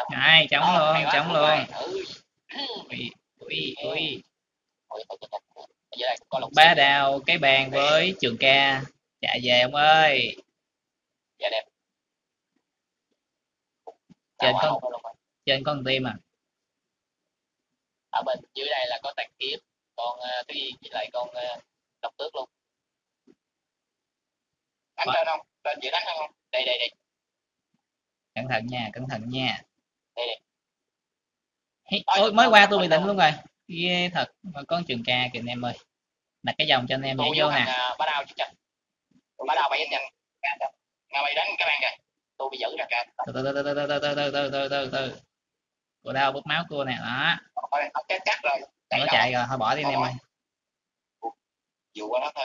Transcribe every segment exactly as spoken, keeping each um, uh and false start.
Này, chống Ờ, luôn, hay quá, chống đúng luôn. rồi. Ừ. Ui, ui, Ừ. ui. Ôi, thôi, thôi, thôi. Giờ đây có lòng Ba xí nữa. đào cái bàn với Trường Ca. Chạy về ông ơi. Dạ đẹp. Đào Trên hỏa con hậu luôn rồi. trên con tim à. Ở bên dưới đây là có tàn kiếm, con uh, cái gì với lại con uh, độc tước luôn. Đánh Ờ, lên không? Lên dễ đánh không? Đây đây đây. cẩn thận nha, cẩn thận nha. Đây đây. Hi- Ôi, Ôi, mới đâu qua đâu tôi bị mình định đâu. luôn rồi. Ghê thật. Mà con Trường Ca kìa anh em ơi. Đặt cái vòng cho anh em nhảy Tôi vô vô thằng nè. uh, bá đao chứ chắc. Bá đao bay hết nhanh. Nga bay đánh cái bàn kìa. Tôi bị giữ ra kìa. Từ từ từ từ từ từ từ từ từ từ từ từ. Cô đau bút máu cua nè, đó. Thôi, nó chết chắc rồi. Nó Chạy đâu? chạy rồi, thôi bỏ đi anh em ơi. Dụ qua nó thôi.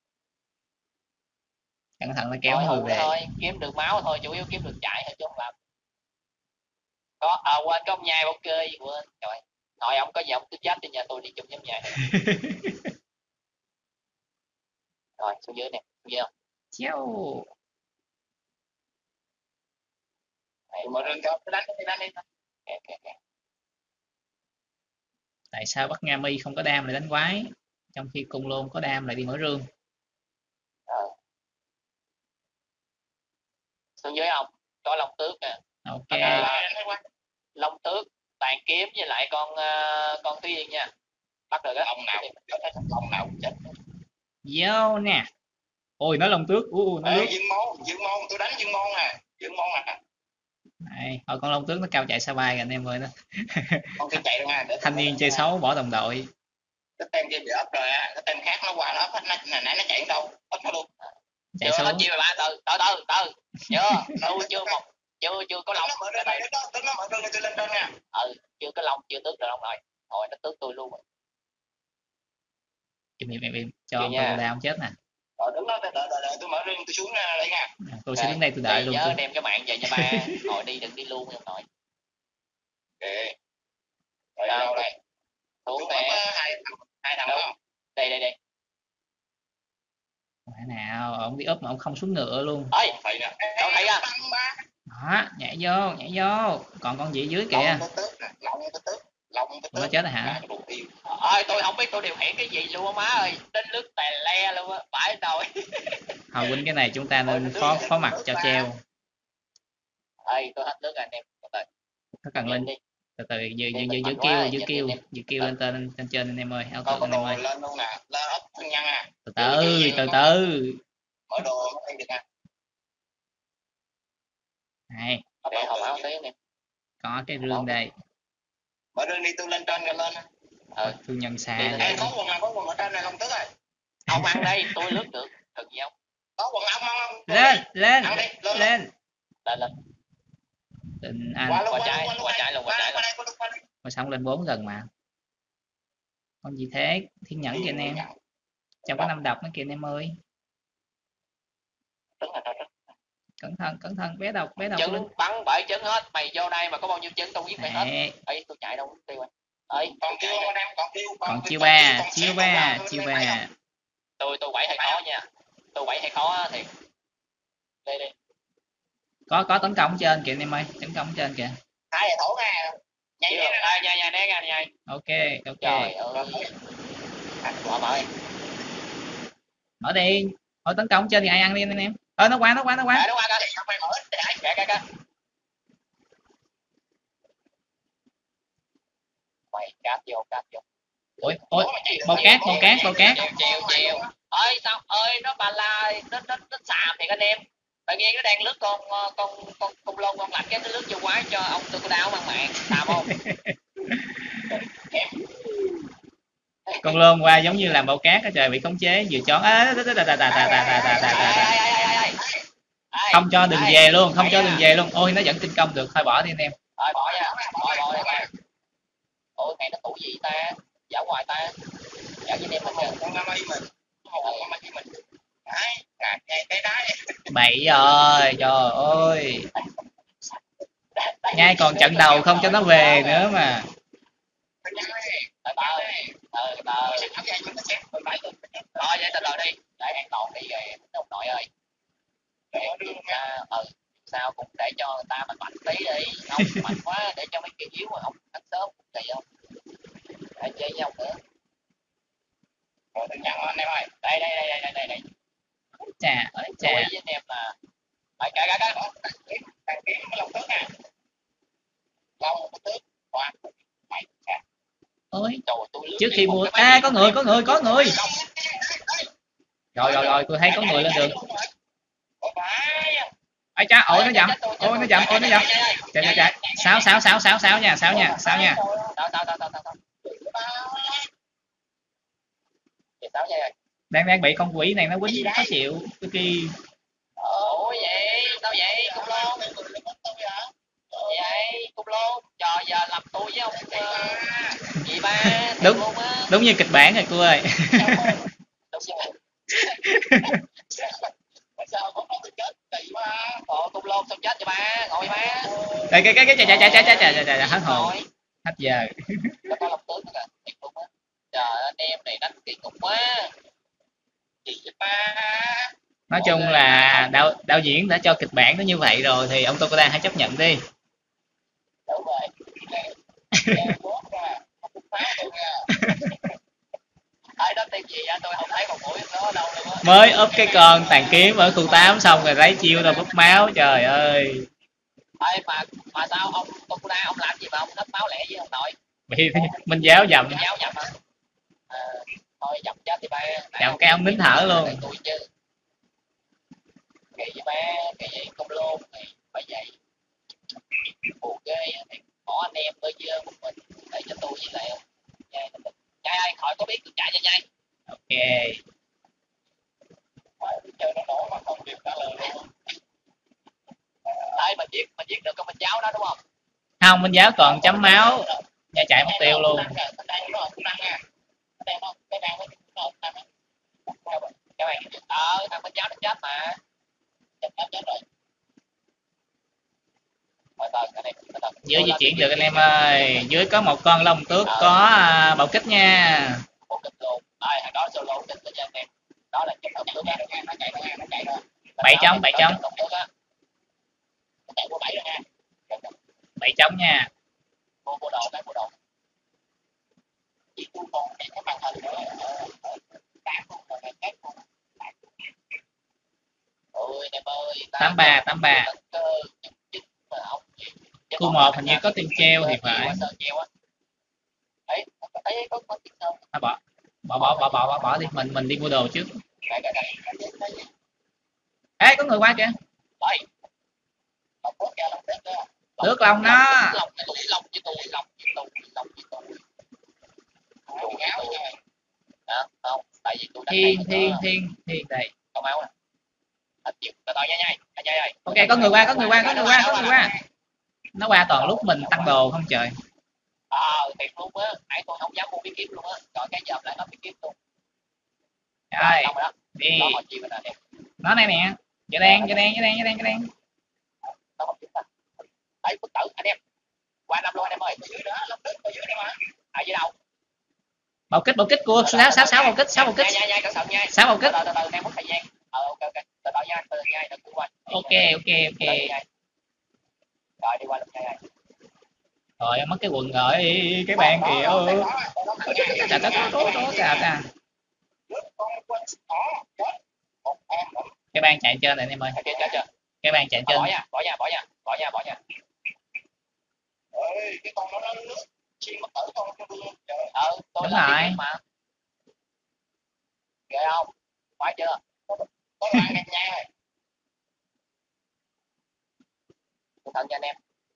Cẩn thận nó kéo Thôi người hù nó về. thôi, kiếm được máu thôi, chủ yếu kiếm được chạy thôi chứ không làm. Có à, quên có ông nhai ok quên trời. Nội ông có gì ông cứ chat cho nhà tôi đi chung nhóm nhai. Rồi xuống dưới nè, xuống dưới không? Chéo. Này, mở rừng cho đánh đi đánh đi. Okay, okay, okay. Tại sao Bắc Nga Mi không có đam lại đánh quái, trong khi Cung Lôn có đam lại đi mở rương? Ờ. Xuống dưới không? Có long tước nè. Ok. À, long tước, tàn kiếm với lại con uh, con Thúy Yên nha. Bắt được á. Ông nào ông nào chết. Vô nè. Ôi nó Long Tước. Uh, nó Ê, lướt. Dương Môn, Dương Môn, tôi đánh Dương Môn nè. Dương Môn nè. Này, thôi con Long Tước nó cao chạy xa bay rồi anh em ơi. Nó Con kia chạy đâu nha. thanh niên chơi xấu bỏ đồng đội. Cái tên kia bị ấp rồi á, cái tên khác nó qua nó ấp hết, nó nãy nó chạy đâu ấp nó luôn. Chạy Chưa hết xuống. chiêu rồi ba, từ từ từ từ chưa tôi chưa một chưa chưa có lòng cái này tính nó mở tôi lên trên nha. Ừ, chưa có lòng chưa tước được long rồi rồi nó tước tôi luôn rồi. Im im im im cho ông tôi đau không chết nè. Rồi đứng đó đợi đợi đợi tôi mở riêng tôi xuống đây nha. Tôi sẽ đứng đây tôi đợi luôn. Nhớ đem cái mạng về nha ba. Hồi đi đừng đi luôn em nội. Rồi đâu đây xuống nè. hai hai thằng đó. Đây đây đây. Quả nào ông đi úp mà ông không xuống ngựa luôn. Ơi thầy nè đâu thấy á. Đó, nhảy vô nhảy vô, còn con gì dưới kìa. Ủa, nó chết rồi hả? Ơi tôi không biết tôi điều khiển cái gì luôn á má ơi, đến nước tè le luôn á, phải rồi. Hồi huynh cái này chúng ta nên phó phó mặt cho treo. Ơi tôi hết nước rồi anh em. Nó cần lên từ từ giữ giữ giữ giữ kêu giữ kêu giữ kêu lên tên lên trên anh em ơi, áo tượng anh em ơi. Lên luôn nè, lên ốc thân nhân à. Từ từ từ từ. Mở đồ nó được nha. Này. Để hồng áo tí nè. Có cái rương đây. Mở rương đi tôi lên trên rồi lên. Ờ, thương nhân xa vậy. Em có quần nào có quần ở trên này không tức rồi. Ông ăn đây, tôi lướt được. Cần gì không? Có quần ông không? Lên, lên, lên, lên. Lên lên. Tình anh. Qua, qua trái luôn, qua trái luôn, qua trái luôn. Mà xong lên bốn lần mà. Con gì thế? Thiên nhẫn kìa anh em. Trong có năm độc nó kìa anh em ơi. Cẩn thận, cẩn thận, bé độc, bé độc trứng lên. Bắn bảy trứng hết, mày vô đây mà có bao nhiêu trứng tao giết mày hết. Ấy tôi chạy đâu tiêu rồi. Ấy, còn chiêu anh em, còn chiêu, còn chiêu ba, chiêu ba, chiêu ba. Tôi tôi bảy hay khó nha. Tôi bảy hay khó thì. Đây đi. Có có tấn công trên kìa anh em ơi, tấn công trên kìa. Hai thổ nè. Nhảy đi. Đây nha nha né nha nha. Ok, ok. Trời ơi. Mở mở. Mở đi. Thôi tấn công trên thì ai ăn đi anh em. Ơ nó qua nó qua nó qua. Nó qua kìa, không phải mở. Kìa kìa kìa. Mày cáp vô cáp vô. Ôi ôi bầu cát bầu cát bầu cát. Chiều chiều. Ơi sao ơi nó bà la nó nó nó xàm thiệt anh em. Tự nhiên nó đang lướt con con con con lông con lạch cái nó lướt vô quái cho ông tôi có đau mang mạng xàm không. Con lôn qua giống như làm bầu cát á trời, bị khống chế vừa chón á, không cho đừng về luôn, không cho đừng về luôn. Ôi nó vẫn kinh công được, thôi bỏ đi anh em. Thôi bỏ nha, bỏ bỏ đi. Ôi mày nó tủ gì ta? Giả hoài ta. Giả với em mình con năm ấy mình. Con năm ấy mình. Đấy, cả cái cái đáy. Bậy rồi, trời ơi. Ngay còn trận đầu không cho nó về nữa mà. Thôi vậy từ từ đi, để an toàn đi rồi ông nội ơi. Để ừ, sao cũng để để cho người ta mạnh mạnh tí đi, ông mạnh quá để cho mấy kia yếu mà ông đánh sớm kỳ không? Để chơi với ông nữa. Rồi tôi nhận anh em ơi. Đây đây đây đây đây đây. Chà ơi Chú ý chà. với anh em là phải cái cái cái đăng ký cái lông tước nè. Lông tước quá. Mày chà. Ôi, Trời tôi trước khi mua à có người có người có người. Rồi rồi rồi tôi thấy có người lên đường. Ai cha ôi nó dậm, ôi nó dậm, ôi nó dậm. Chạy chạy chạy. Sáu sáu sáu sáu sáu nha, sáu nha, sáu nha. Đang đang bị con quỷ này nó quýnh khó chịu. Cái Ủa vậy, sao vậy? Cục lôn. Vậy, cục lôn. Trời giờ làm tôi với ông gì ba? đúng đúng như kịch bản rồi cô ơi. Sao có tôi chết kỳ quá. Ồ, cục lôn sao chết vậy ba? Ngồi ba. Đây cái cái cái chạy chạy chạy chạy chạy chạy chạy hết hồn. Hết giờ. Có lòng tướng kìa, thiệt luôn á. Trời anh em này đánh kỳ cục quá. Gì vậy ba? Nói chung là đạo đạo diễn đã cho kịch bản nó như vậy rồi thì ông Tokoda hãy chấp nhận đi. Đúng rồi. Thấy đó tên gì á, tôi không thấy một mũi nó đâu luôn á. Mới úp cái con tàn kiếm ở khu tám xong rồi lấy chiêu ra búp máu, trời ơi. Ê mà mà sao ông Tokuda ông làm gì mà ông đấm máu lẻ với ông nội? Bị Minh Giáo dầm. Minh Giáo dầm hả? À, thôi dầm chết thì ba. Dầm cái ông nín thở luôn. Tôi chứ. Kỳ vậy ba, kỳ vậy công lôn này phải vậy. Buồn ghê thì bỏ anh em tới dơ một mình để cho tôi với lại nhai mình. Nhai ơi, khỏi có biết tôi chạy cho nhai. Ok. Chơi nó nổ mà không kịp trả lời luôn. Đây mình giết mình giết được con Minh Giáo đó đúng không? Không, Minh Giáo còn chấm máu. Nha chạy mất tiêu luôn. Ờ, thằng Minh Giáo nó chết mà. Chết chết rồi. Dưới di chuyển được anh em ơi. Dưới có một con lông tước có uh, bạo kích nha. Bạo kích luôn. Đây, thằng đó solo kích cho anh em. Đó là chấm lông tước á, nó chạy nó nó chạy rồi. Bảy trống, bảy trống. Chạy qua bảy rồi nha. Bảy trống nha. Mua bộ đồ cái bộ đồ. Chỉ tôi còn cái màn hình nữa. Tám luôn rồi cái luôn. Ôi em ơi, tám ba tám ba. Khu một hình như có tiền treo thì phải. À, bỏ. Bỏ bỏ bỏ bỏ bỏ bỏ đi, mình mình đi mua đồ trước. Ê có người qua kìa. Tước lòng nó. Thiên thiên thiên thiên đây. Ok có người qua, có người qua, có người qua, có người qua. Nó qua toàn lúc mình tăng đồ không trời. Ờ thiệt luôn á, nãy tôi không dám mua bí kíp luôn á, rồi cái giờ lại nó bí kíp luôn. Rồi, đi. Nó này nè, giờ đen, giờ đen, giờ đen, giờ đen, giờ đen. Đấy, bức tử anh em. Qua năm luôn anh em ơi, dưới đó, lông tước ở dưới đây mà. À dưới đâu? Bạo kích, bạo kích của sáu sáu sáu bạo kích, sáu bạo kích. Nha nha, cẩn thận nha. sáu bạo kích. Từ từ từ đang mất thời gian. Ờ ok ok, từ từ nha, từ từ nha, đừng qua. Ok ok ok. Rồi đi qua lúc nha. Rồi mất cái quần rồi, cái bàn kìa. Chà chà chà chà chà. Cái bàn chạy trên này anh em ơi. Cái bàn chạy trên. Bỏ nha, bỏ nha, bỏ nha, bỏ nha, bỏ nha. Ơi, cái con nó nó nước chim mất tử con cho tôi. Ờ, tôi đúng rồi. Mà. Ghê không? Phải chưa? Có ăn em nha. Cẩn thận nha anh em.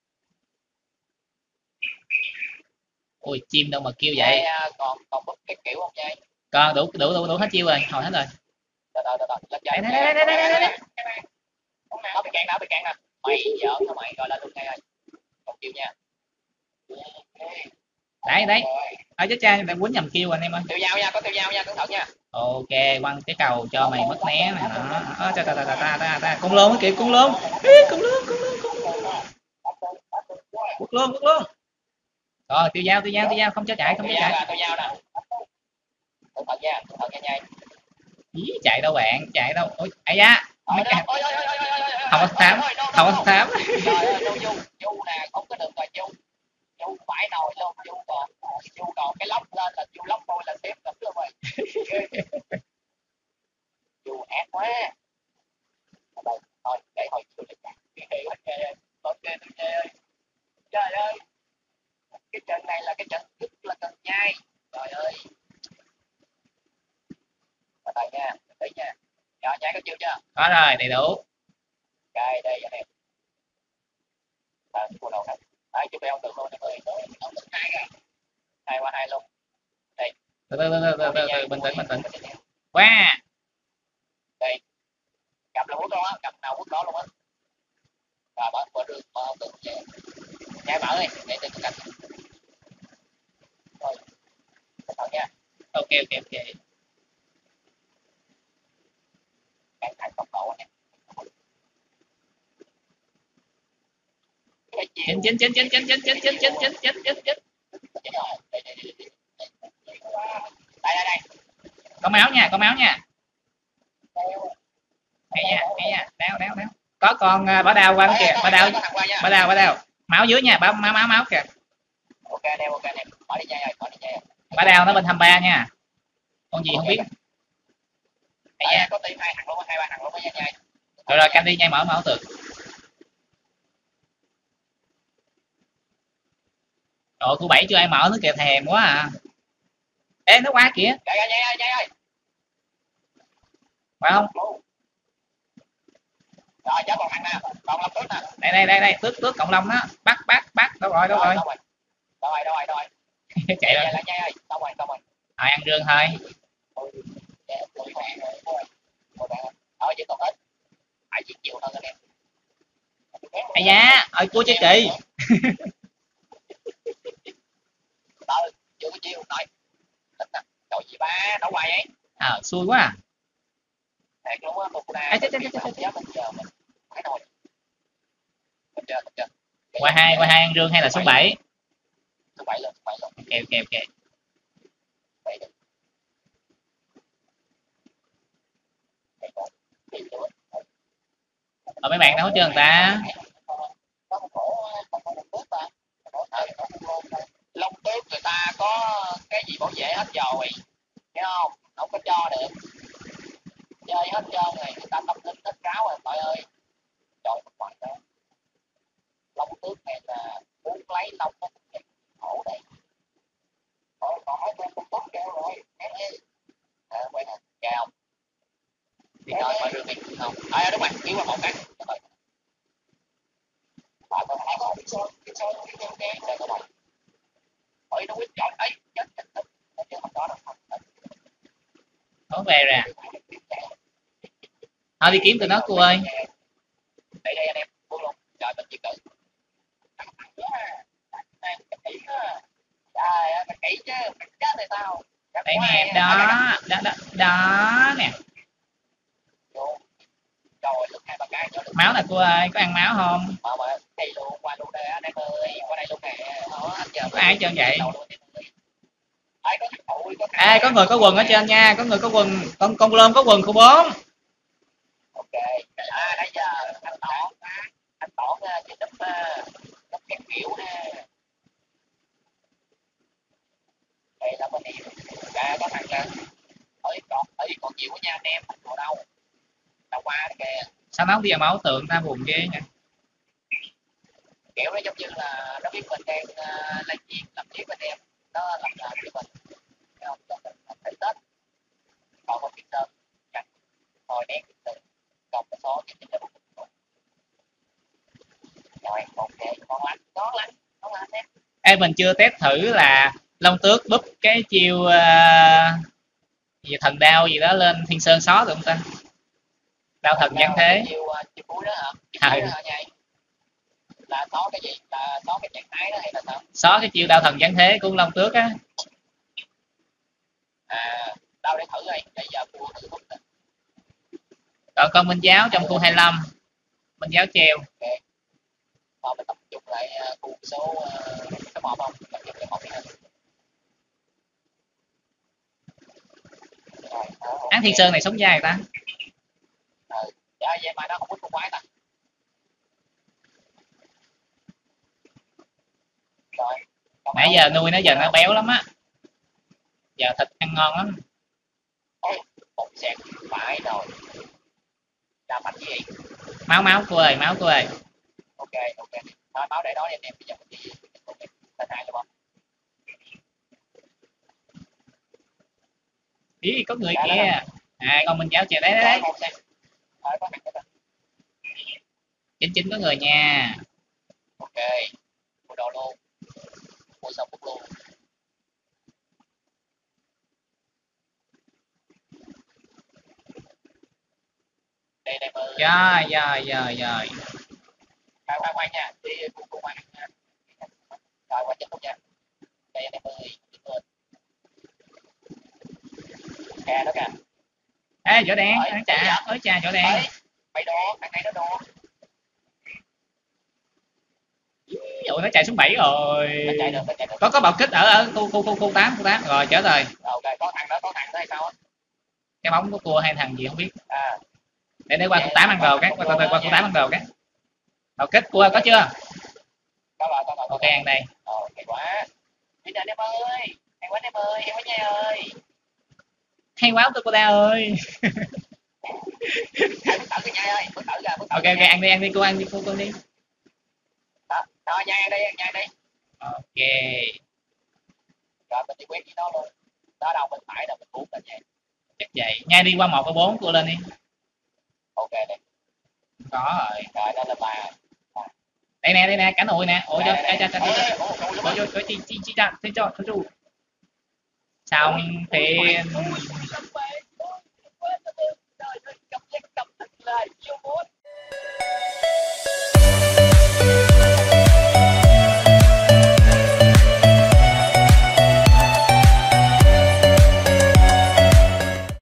Ui chim đâu mà kêu vậy. À, còn còn bút cái kiểu không nha. Còn đủ đủ đủ đủ hết chiêu rồi, hồi hết rồi. Rồi rồi rồi, lên đây đây đây đây đây đây. Nó bị cạn đã, bị cạn nè. Mày giỡn hả mày, gọi lên luôn ngay rồi. Một chiêu nha. Đấy đấy. Ở chết cha đang quýnh nhầm kêu anh em ơi. Tiêu dao nha, có tiêu dao nha, cẩn thận nha. Ok, quăng cái cầu cho mày mất né này đó. Ơ ta ta ta ta ta ta. Cung lôn kìa, cung lôn. Cung lôn, cung lôn, cung lôn. Quất luôn, quất luôn. Rồi, tiêu dao, tiêu dao, tiêu dao, không cho chạy, không cho chạy. Tiêu dao nè. Cẩn thận nha, cẩn thận nha nha. Ý, chạy đâu bạn, chạy đâu. Ôi, ai da, mấy cái ôi ôi ôi ôi ôi ôi không có thám, không có thám. trời ơi đâu du du nè không có được rồi du du phải nồi luôn du còn du còn cái lóc lên là du lóc tôi là tiếp lắm luôn rồi du ác quá thôi để hồi chiều lại ok ơi trời ơi cái trận này là cái trận rất là cần nhai trời ơi bắt tay nha đấy nha rồi nhai có chiều chưa Có rồi, đầy đủ. đây đây anh em à, cô đầu này đấy chụp em được luôn em ơi ông được hai à hai qua hai luôn đây Từ từ từ từ từ từ, từ. bình tĩnh bình tĩnh. Quá. đây gặp là quốc đó gặp nào quốc đó luôn á rồi mở mở đường mở đường về nhai mở đi để tôi cạnh rồi thôi nha Ok ok ok. cạnh thành tốc độ này Chín chín chín chín chín chín chín chín chín chín chín chín chín. đây đây đây Có máu nha, có máu nha. Hay nha, hay nha, đeo đeo đeo. Có con uh, bả đao qua kìa, bả đao, bả đao, bả đao. Máu dưới nha, bả máu máu máu kìa. ok anh em ok anh em bỏ đi chơi rồi bỏ đi chơi rồi Bả đao nó bên hai ba nha. Con gì không biết. Hay nha. có team hai thằng luôn hai ba thằng luôn nha nhai Rồi rồi canh đi nhai mở mở tường. Rồi khu bảy chưa ai mở nữa kìa thèm quá à. Ê nó qua kìa. nhai ơi nhai ơi nhai ơi Phải không? rồi chết còn thằng nè còn làm tước nè Đây đây đây đây, tước tước cộng long đó. Bắt bắt bắt, đâu rồi đâu rồi. đâu rồi đâu rồi đâu rồi đâu rồi Chạy rồi. lại nhai ơi đâu rồi đâu rồi Rồi ăn rương thôi. thôi chứ còn ít phải chịu chịu hơn anh em Ây da, ơi cua chơi kỳ. tao chưa có chiêu nói trời gì ba đâu hoài ấy Ờ à, xui quá à. thiệt luôn á một Ê, chết, chết, chết, chết, chết. mình giờ mình phải rồi mình chơi mình chơi Qua hai qua hai ăn rương hay là số bảy? số bảy lên số bảy lên Ok ok ok. bảy được Ở mấy bạn đâu hết trơn người ta. Long tước người ta có cái gì bảo vệ hết rồi hiểu không không có cho được chơi hết trơn rồi người ta tâm linh hết ráo rồi trời ơi trời mất ngoài đó long tước này là muốn lấy long nó khổ đây còn còn mấy con con tốt kêu rồi em ơi à quay nè kêu không thì coi coi được đi không à đúng rồi kiếm qua một cái bạn có hai con chơi chơi chơi chơi chơi các bạn ôi nó quyết chọn ấy chết chết chết chết không đó đâu Nó về ra. Thôi đi kiếm tụi nó cô ơi. đây đây anh em buông luôn trời mình chỉ cử trời ơi kỹ chứ chết rồi tao Đây nè, đó đó đó đó nè. rồi lúc hai ba cái Máu nè cô ơi, có ăn máu không? mà mà đây luôn qua luôn đây anh em ơi qua đây luôn nè đó anh chờ Có ai trơn vậy? ai có thằng có Ê có người có quần ở trên nha, có người có quần, con con lơm có quần khu bốn. ok à nãy giờ anh tỏ anh tỏ chỉ đúp đúp cái kiểu nè đây là bên em à có thằng là ấy còn ấy còn nhiều quá nha anh em ở đâu đâu qua kìa Sao nó không đi vào máu tượng ta buồn ghê nha. kiểu nó giống như là nó biết mình đang uh, live stream làm việc bên em nó làm làm với mình không cho mình thấy tết còn một cái tên chặt hồi đen từ cộng cái số cái chính rồi ok ngon lắm ngon lắm ngon lắm em Ê mình chưa test thử là Long Tước búp cái chiêu uh, gì thần đao gì đó lên Thiên Sơn xó được không ta? Đao thần giáng thế. chiêu chiêu cuối đó hả chiêu À, cuối đó hả nhai là có cái gì là có cái trạng thái đó hay là sao xó cái chiêu đao thần giáng thế của Long Tước á. à đâu để thử đây bây giờ mua thử bút nè Còn con Minh Giáo trong khu hai lăm, Minh Giáo treo. ok rồi mình tập trung lại khu số số một không tập trung lại một đi Án Thiên Sơn này sống dai ta. ừ dạ dạ rồi. Còn Nãy đâu giờ nữa. nuôi nó giờ nó béo lắm á, giờ thịt ăn ngon lắm. Ôi, một sẹt phải rồi. Ra mạnh gì? Máu máu cô ơi, máu cô ơi. Ok, ok. Thôi máu để đó đi anh em, bây giờ mình đi. Ok, tên hai luôn không? Ý có người Đó, đó, kia. đó. À con Minh Giáo chèo đấy đấy Rồi, đấy. một sẹt. Thôi, có thằng cái tên. Chính chính có người nha. Ok, mua đồ luôn. Mua xong bút luôn. Đây em ơi. Rồi rồi rồi rồi. Khoan khoan khoan nha, đi cùng cùng ăn nha. Rồi qua chân luôn nha. Đây anh em ơi, đứng lên. Kè đó kìa. Ê vỏ đen, Ơi, ăn cái gì trà, vậy? ới trà vỏ đen. Ơi, mày đồ, thằng này nó đồ. Ủa nó chạy xuống bảy rồi. Nó chạy được, nó chạy được. Có có bạo kích ở ở khu khu khu khu tám khu tám rồi chết rồi. Rồi, ok, có thằng đó, có thằng đó hay sao á? Cái bóng của cua hay thằng gì không biết. À, Để để qua khu tám ăn đồ cái, qua qua, qua khu tám ăn đồ cái. Bạo kích cua có chưa? có rồi, có rồi, có Ok rồi. ăn đây. Ờ, hay quá. Bây giờ em ơi, hay quá em ơi, em quá nha ơi. Hay quá tôi cô đa ơi. Ai bước tử cái nha ơi, bước tử ra, bước tử Ok ra ok nha. ăn đi ăn đi cô ăn đi cô cô đi. Đó, rồi nha ăn đi, nha ăn đi. Ok. Rồi mình đi quét với nó luôn. Đó đâu bên phải đâu mình cuốn lên nha. Chắc vậy. Nhai đi qua một qua bốn cô lên đi. Ok đi. Có rồi. Rồi đó là bà. Đây nè đây nè cánh ủi nè. Ủi cho cho cho cho cho Ôi, ôi, ôi, cho cho cho chi chi chi cho cho cho cho xong thì